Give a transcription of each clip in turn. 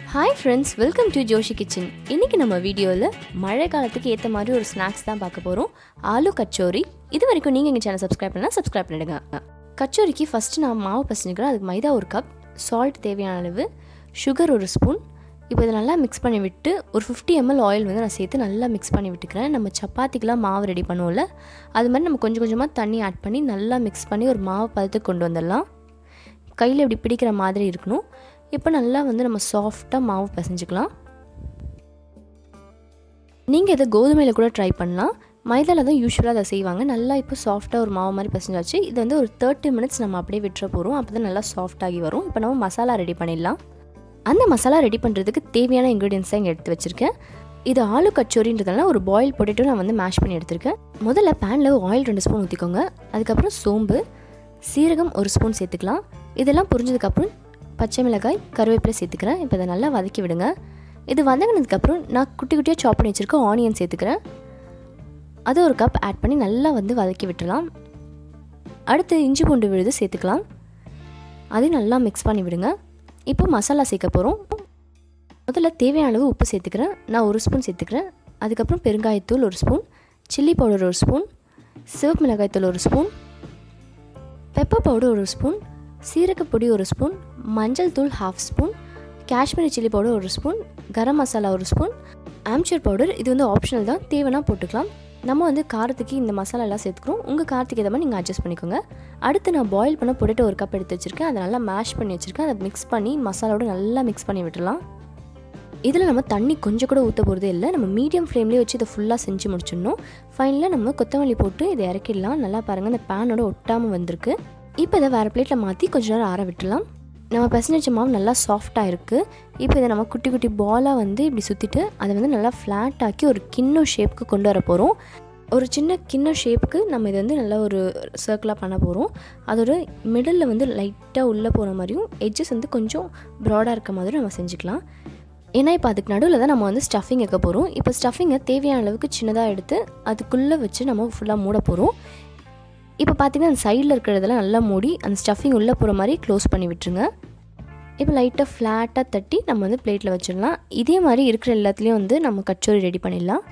Hi friends, welcome to Joshi Kitchen. இன்னைக்கு நம்ம வீடியோல மழை காலத்துக்கு ஏத்த மாதிரி ஒரு ஸ்நாக்ஸ் தான் பார்க்க போறோம். ஆலு கச்சோரி. இது வரைக்கும் நீங்க எங்க சேனல் சப்ஸ்கிரைப் பண்ணா சப்ஸ்கிரைப் பண்ணிடுங்க. கச்சோரிக்கு ஃபர்ஸ்ட் நான் மாவு பிசைஞ்சிக்கிறேன். அதுக்கு மைதா 1 கப், salt தேவையான அளவு, சுகர் 1 ஸ்பூன். இப்போ இத நல்லா mix பண்ணி விட்டு ஒரு 50 ml ஆயில் வந்து நான் சேர்த்து நல்லா mix பண்ணி விட்டுக்கிறேன். நம்ம சப்பாத்திக்குலாம் மாவு ரெடி பண்ணுவோம்ல, அது மாதிரி நம்ம கொஞ்சம் கொஞ்சமா தண்ணி ஆட் பண்ணி நல்லா mix பண்ணி ஒரு மாவு பதத்துக்கு கொண்டு வந்துடலாம். கையில இப்படி பிடிக்கிற மாதிரி இருக்கணும். இப்போ நல்லா வந்து நம்ம சாஃப்ட்டா மாவு பிசைஞ்சிக்கலாம். நீங்க இத கோதுமையில கூட ட்ரை பண்ணலாம். மைதால தான் யூசுவலா அத செய்வாங்க. நல்லா இப்போ சாஃப்ட்டா ஒரு மாவு மாதிரி பிசைஞ்சாச்சு. இது வந்து ஒரு 30 மினிட்ஸ் நம்ம அப்படியே விட்டுற போறோம். அப்பதான் நல்லா சாஃப்ட் ஆகி வரும். இப்போ நம்ம மசாலா ரெடி பண்ணிடலாம். அந்த மசாலா ரெடி பண்றதுக்கு தேவையான இன்கிரிடியன்ட்ஸ் இங்க எடுத்து வச்சிருக்கேன். இது ஆலு கச்சோரின்றதால ஒரு பாயில் பொட்டேட்டோ நான் வந்து மேஷ் பண்ணி எடுத்துர்க்கேன். முதல்ல panல ஆயில் 2 ஸ்பூன் ஊத்திக்கோங்க. அதுக்கு அப்புறம் சோம்பு, சீரகம் 1 ஸ்பூன் சேர்த்துக்கலாம். இதெல்லாம் பொரிஞ்சதுக்கு அப்புறம் பச்சை மிளகாய், கருவேப்பிலை சேர்த்துக்கிறேன். இப்போ இத நல்லா வதக்கி விடுங்க. இது வதங்கினதுக்கு அப்புறம் நான் குட்டி குட்டியா சாப் பண்ணி வச்சிருக்க ஆனியன் சேர்த்துக்கிறேன். அது 1 கப் ஆட் பண்ணி நல்லா வந்து வதக்கி விட்டுறலாம். அடுத்து இஞ்சி பூண்டு விழுது சேர்த்துக்கலாம். அது நல்லா mix பண்ணி விடுங்க. இப்போ மசாலா சேர்க்க போறோம். முதல்ல தேவையான அளவு உப்பு சேர்த்துக்கிறேன். நான் 1 ஸ்பூன் சேர்த்துக்கிறேன். அதுக்கு அப்புறம் பெருங்காயத்தூள் 1 ஸ்பூன், சில்லி பவுடர் 1 ஸ்பூன், சிவப்பு மிளகாய் தூள் 1 ஸ்பூன், பெப்பர் பவுடர் 1 ஸ்பூன், சீரக பொடி 1 ஸ்பூன், மஞ்சள் தூள் 1/2 spoon, Kashmiri chilli powder 1 spoon, garam masala 1 spoon, amchur powder இது வந்து ஆப்ஷனல் தான், தேவைனா போட்டுக்கலாம். நம்ம வந்து காரத்துக்கு இந்த மசாலா எல்லாம் சேர்த்துக்கிறோம். உங்கள் காரத்துக்கு ஏற்ற மாதிரி நீங்கள் அட்ஜஸ்ட் பண்ணிக்கோங்க. அடுத்து நான் பாயில் பண்ண பொட்டேட்டோ 1 கப் எடுத்து வச்சுருக்கேன். அதை நல்லா மேஷ் பண்ணி வச்சுருக்கேன். அதை மிக்ஸ் பண்ணி மசாலாவோட நல்லா மிக்ஸ் பண்ணி விட்டுடலாம். இதில் நம்ம தண்ணி கொஞ்சம் கூட ஊற்ற போகிறதே இல்லை. நம்ம மீடியம் ஃப்ளேம்லேயே வச்சு இதை ஃபுல்லாக செஞ்சு முடிச்சிடணும். ஃபைனலாக நம்ம கொத்தமல்லி போட்டு இதை இறக்கிடலாம். நல்லா பாருங்கள், இந்த பேனோட ஒட்டாமல் வந்திருக்கு. இப்போ இதை வேறு பிளேட்டில் மாற்றி கொஞ்சம் நேரம் ஆற விட்டுடலாம். நம்ம பிசைஞ்ச மாவு நல்லா சாஃப்டாக இருக்குது. இப்போ இதை நம்ம குட்டி குட்டி பாலாக வந்து இப்படி சுற்றிட்டு அதை வந்து நல்லா ஃப்ளாட் ஆக்கி ஒரு கிண்ணம் ஷேப்புக்கு கொண்டு வர போகிறோம். ஒரு சின்ன கிண்ணம் ஷேப்புக்கு நம்ம இதை வந்து நல்லா ஒரு சர்க்கிளாக பண்ண போகிறோம். அதோட மிடில் வந்து லைட்டாக உள்ளே போகிற மாதிரியும் எட்ஜஸ் வந்து கொஞ்சம் ப்ராடாக இருக்க மாதிரியும் நம்ம செஞ்சுக்கலாம். ஏன்னா இப்போ அதுக்கு நடுவில் தான் நம்ம வந்து ஸ்டஃபிங் வைக்க போகிறோம். இப்போ ஸ்டஃபிங்கை தேவையான அளவுக்கு சின்னதாக எடுத்து அதுக்குள்ளே வச்சு நம்ம ஃபுல்லாக மூட போகிறோம். இப்போ பார்த்தீங்கன்னா அந்த சைடில் இருக்கிறதெல்லாம் நல்லா மூடி அந்த ஸ்டஃபிங் உள்ளே போகிற மாதிரி க்ளோஸ் பண்ணி விட்டுருங்க. இப்போ லைட்டாக ஃப்ளாட்டாக தட்டி நம்ம வந்து பிளேட்டில் வச்சிடலாம். இதே மாதிரி இருக்கிற எல்லாத்துலேயும் வந்து நம்ம கச்சோரி ரெடி பண்ணிடலாம்.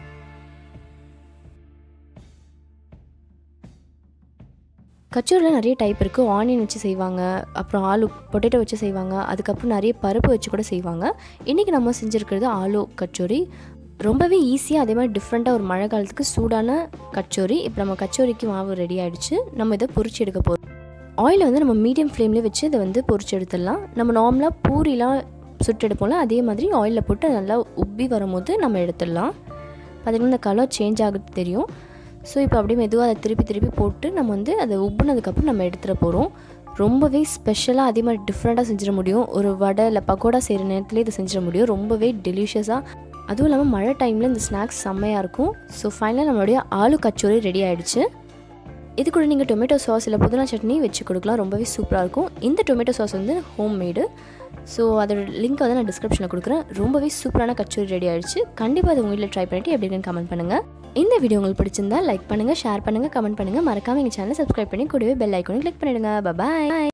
கச்சோரியில் நிறைய டைப் இருக்குது. ஆனியன் வச்சு செய்வாங்க, அப்புறம் ஆலு பொட்டேட்டோ வச்சு செய்வாங்க, அதுக்கப்புறம் நிறைய பருப்பு வச்சு கூட செய்வாங்க. இன்றைக்கி நம்ம செஞ்சுருக்கிறது ஆலு கச்சோரி. ரொம்பவே ஈஸியாக அதே மாதிரி டிஃப்ரெண்ட்டாக ஒரு மழை காலத்துக்கு சூடான கச்சோரி. இப்போ நம்ம கச்சோரிக்கு மாவு ரெடி ஆகிடுச்சு. நம்ம இதை பொரிச்சு எடுக்க போகிறோம். ஆயிலை வந்து நம்ம மீடியம் ஃப்ளேம்லேயே வச்சு இதை வந்து பொரிச்சு எடுத்துடலாம். நம்ம நார்மலாக பூரிலாம் சுட்டு எடுப்போம்ல, அதே மாதிரி ஆயிலில் போட்டு நல்லா உப்பி வரும்போது நம்ம எடுத்துடலாம். பார்த்திங்கன்னா இந்த கலர் சேஞ்ச் ஆகுது தெரியும். ஸோ இப்போ அப்படியே மெதுவாக அதை திருப்பி திருப்பி போட்டு நம்ம வந்து அதை உப்புனதுக்கப்புறம் நம்ம எடுத்துகிற போகிறோம். ரொம்பவே ஸ்பெஷலாக அதே மாதிரி டிஃப்ரெண்ட்டாக செஞ்சிட முடியும். ஒரு வடை இல்லை பக்கோடா செய்கிற நேரத்துலேயே இதை செஞ்சிட முடியும். ரொம்பவே டெலிஷியஸாக, அதுவும் இல்லாமல் மழை டைமில் இந்த ஸ்நாக்ஸ் செம்மையாக இருக்கும். ஸோ ஃபைனலாக நம்மளுடைய ஆலு கச்சோரி ரெடி ஆகிடுச்சு. இது கூட நீங்கள் டொமேட்டோ சாஸ் இல்லை புதினா சட்னி வச்சு கொடுக்கலாம். ரொம்பவே சூப்பராக இருக்கும். இந்த டொமேட்டோ சாஸ் வந்து ஹோம் மேடு. ஸோ அதோட லிங்க் வந்து நான் டிஸ்கிரிப்ஷனில் கொடுக்குறேன். ரொம்பவே சூப்பரான கச்சோரி ரெடி ஆகிடுச்சு. கண்டிப்பாக அதை உங்கள் வீட்டில் ட்ரை பண்ணிவிட்டு எப்படி இருக்குன்னு கமெண்ட் பண்ணுங்கள். இந்த வீடியோ உங்களுக்கு பிடிச்சிருந்தா லைக் பண்ணுங்கள், ஷேர் பண்ணுங்கள், கமெண்ட் பண்ணுங்கள். மறக்காமல் எங்கள் சேனலை சப்ஸ்கிரைப் பண்ணி கூடவே பெல் ஐக்கானை கிளிக் பண்ணிவிடுங்க. பாய்.